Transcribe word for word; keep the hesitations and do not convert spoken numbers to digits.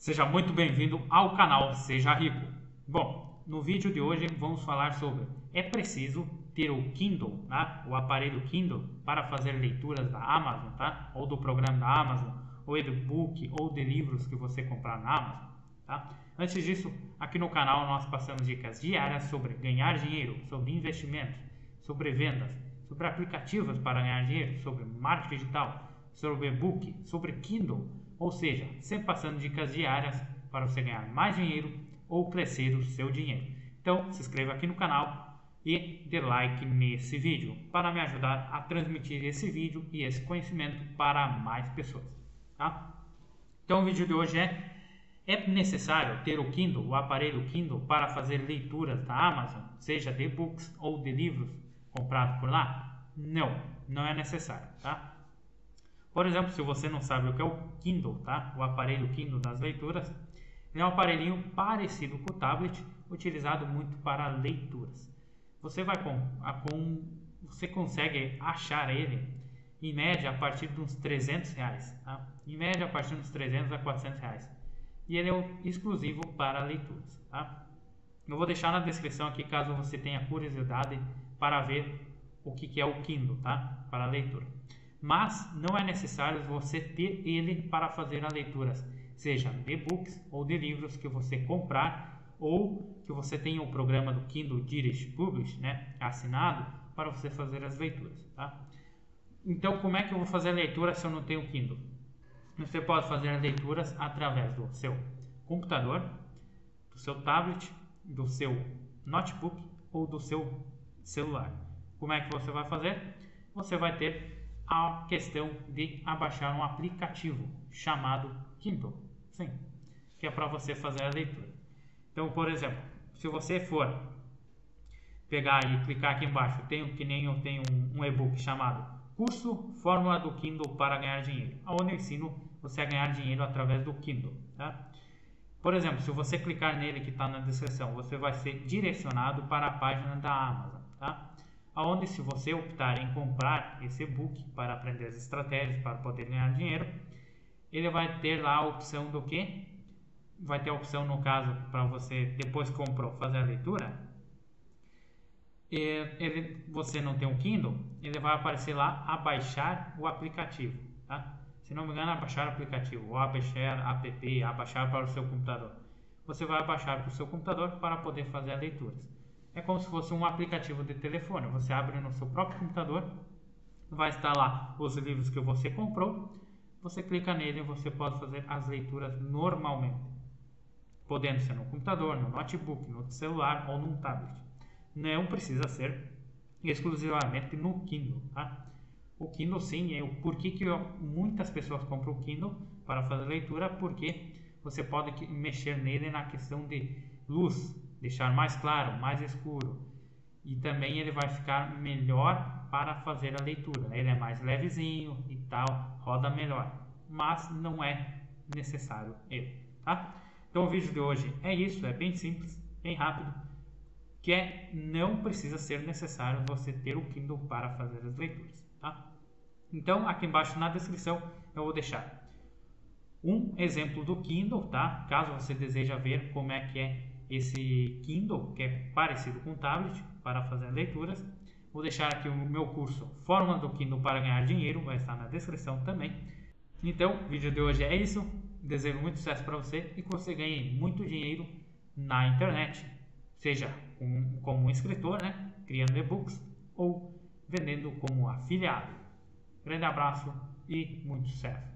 Seja muito bem-vindo ao canal Seja Rico. Bom, no vídeo de hoje vamos falar sobre: é preciso ter o Kindle, tá? O aparelho Kindle para fazer leituras da Amazon, tá? Ou do programa da Amazon, ou e-book, ou de livros que você comprar na Amazon, tá? Antes disso, aqui no canal nós passamos dicas diárias sobre ganhar dinheiro, sobre investimentos, sobre vendas, sobre aplicativos para ganhar dinheiro, sobre marketing digital, sobre e-book, sobre Kindle. Ou seja, sempre passando dicas diárias para você ganhar mais dinheiro ou crescer o seu dinheiro. Então, se inscreva aqui no canal e dê like nesse vídeo para me ajudar a transmitir esse vídeo e esse conhecimento para mais pessoas, tá? Então, o vídeo de hoje é: é necessário ter o Kindle, o aparelho Kindle, para fazer leituras da Amazon, seja de e-books ou de livros comprados por lá? Não, não é necessário, tá? Por exemplo, se você não sabe o que é o Kindle, tá? O aparelho Kindle das leituras, ele é um aparelhinho parecido com o tablet, utilizado muito para leituras. Você vai com, a, com você consegue achar ele em média a partir de uns trezentos reais, tá? Em média a partir de uns trezentos a quatrocentos reais. E ele é exclusivo para leituras, tá? Eu vou deixar na descrição aqui caso você tenha curiosidade para ver o que, que é o Kindle, tá? Para leitura. Mas não é necessário você ter ele para fazer as leituras, seja de e-books ou de livros que você comprar, ou que você tenha o programa do Kindle Direct Publish, né, assinado, para você fazer as leituras, tá? Então, como é que eu vou fazer a leitura se eu não tenho Kindle? Você pode fazer as leituras através do seu computador, do seu tablet, do seu notebook ou do seu celular. Como é que você vai fazer? Você vai ter a questão de abaixar um aplicativo chamado Kindle, sim, que é para você fazer a leitura. Então, por exemplo, se você for pegar e clicar aqui embaixo, tenho que nem eu tenho um, um e-book chamado Curso Fórmula do Kindle para ganhar dinheiro, onde eu ensino você a ganhar dinheiro através do Kindle, tá? Por exemplo, se você clicar nele que está na descrição, você vai ser direcionado para a página da Amazon, tá? Onde, se você optar em comprar esse e-book para aprender as estratégias para poder ganhar dinheiro, ele vai ter lá a opção do que? Vai ter a opção, no caso, para você, depois que comprou, fazer a leitura. E ele, você não tem um Kindle, ele vai aparecer lá abaixar o aplicativo, tá? Se não me engano, abaixar o aplicativo, ou abaixar app, abaixar para o seu computador. Você vai abaixar para o seu computador para poder fazer as leituras. É como se fosse um aplicativo de telefone. Você abre no seu próprio computador, vai estar lá os livros que você comprou, você clica nele e você pode fazer as leituras normalmente, podendo ser no computador, no notebook, no celular ou num tablet. Não precisa ser exclusivamente no Kindle, tá? O Kindle, sim, é o porquê que eu, muitas pessoas compram o Kindle para fazer leitura, porque você pode mexer nele na questão de luz, deixar mais claro, mais escuro, e também ele vai ficar melhor para fazer a leitura. Ele é mais levezinho e tal, roda melhor, mas não é necessário ele, tá? Então o vídeo de hoje é isso, é bem simples, bem rápido, que é: não precisa ser necessário você ter o Kindle para fazer as leituras, tá? Então aqui embaixo na descrição eu vou deixar um exemplo do Kindle, tá? Caso você deseja ver como é que é esse Kindle, que é parecido com o tablet, para fazer leituras. Vou deixar aqui o meu curso Fórmula do Kindle para ganhar dinheiro, vai estar na descrição também. Então, o vídeo de hoje é isso. Desejo muito sucesso para você e que você ganhe muito dinheiro na internet, seja como, como um escritor, né, criando e-books, ou vendendo como afiliado. Grande abraço e muito sucesso!